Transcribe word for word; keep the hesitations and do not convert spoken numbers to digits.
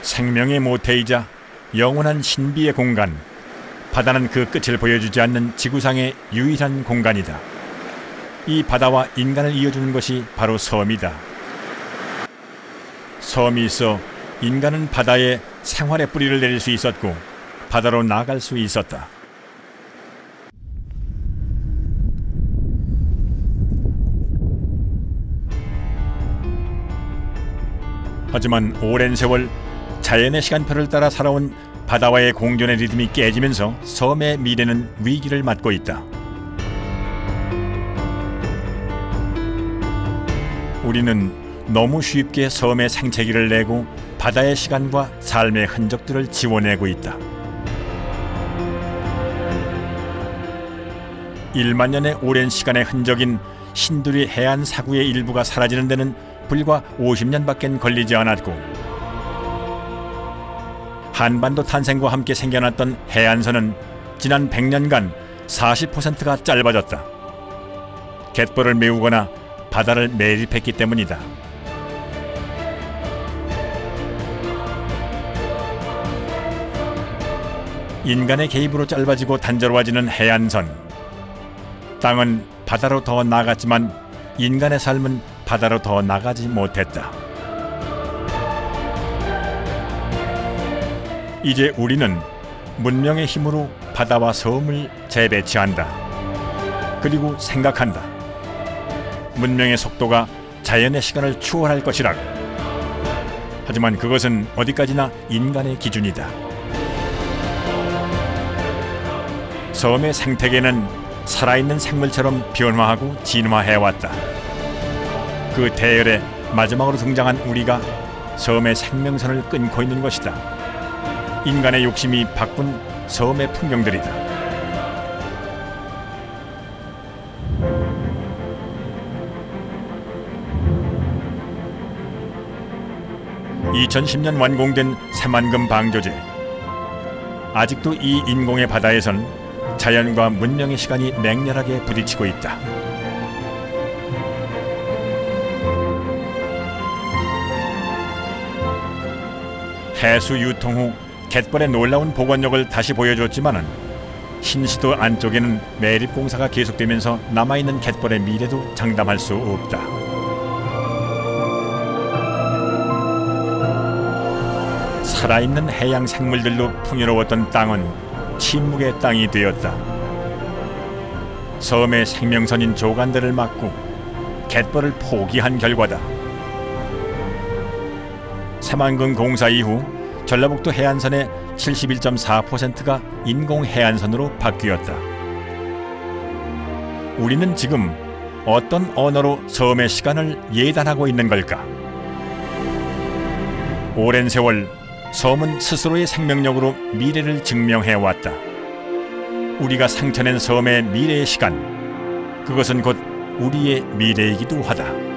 생명의 모태이자 영원한 신비의 공간, 바다는 그 끝을 보여주지 않는 지구상의 유일한 공간이다. 이 바다와 인간을 이어주는 것이 바로 섬이다. 섬이 있어 인간은 바다에 생활의 뿌리를 내릴 수 있었고 바다로 나아갈 수 있었다. 하지만 오랜 세월 자연의 시간표를 따라 살아온 바다와의 공존의 리듬이 깨지면서 섬의 미래는 위기를 맞고 있다. 우리는 너무 쉽게 섬의 생채기를 내고 바다의 시간과 삶의 흔적들을 지워내고 있다. 일만 년의 오랜 시간의 흔적인 신두리 해안 사구의 일부가 사라지는 데는 불과 오십 년밖에 걸리지 않았고, 한반도 탄생과 함께 생겨났던 해안선은 지난 백 년간 사십 퍼센트가 짧아졌다. 갯벌을 메우거나 바다를 매립했기 때문이다. 인간의 개입으로 짧아지고 단조로워지는 해안선. 땅은 바다로 더 나갔지만 인간의 삶은 바다로 더 나가지 못했다. 이제 우리는 문명의 힘으로 바다와 섬을 재배치한다. 그리고 생각한다. 문명의 속도가 자연의 시간을 추월할 것이라고. 하지만 그것은 어디까지나 인간의 기준이다. 섬의 생태계는 살아있는 생물처럼 변화하고 진화해왔다. 그 대열에 마지막으로 등장한 우리가 섬의 생명선을 끊고 있는 것이다. 인간의 욕심이 바꾼 섬의 풍경들이다. 이천십 년 완공된 새만금 방조제. 아직도 이 인공의 바다에선 자연과 문명의 시간이 맹렬하게 부딪히고 있다. 해수 유통 후 갯벌의 놀라운 복원력을 다시 보여줬지만은 신시도 안쪽에는 매립 공사가 계속되면서 남아있는 갯벌의 미래도 장담할 수 없다. 살아있는 해양 생물들로 풍요로웠던 땅은 침묵의 땅이 되었다. 섬의 생명선인 조간들을 막고 갯벌을 포기한 결과다. 새만금 공사 이후 전라북도 해안선의 칠십일 점 사 퍼센트가 인공 해안선으로 바뀌었다. 우리는 지금 어떤 언어로 섬의 시간을 예단하고 있는 걸까? 오랜 세월 섬은 스스로의 생명력으로 미래를 증명해왔다. 우리가 상처낸 섬의 미래의 시간, 그것은 곧 우리의 미래이기도 하다.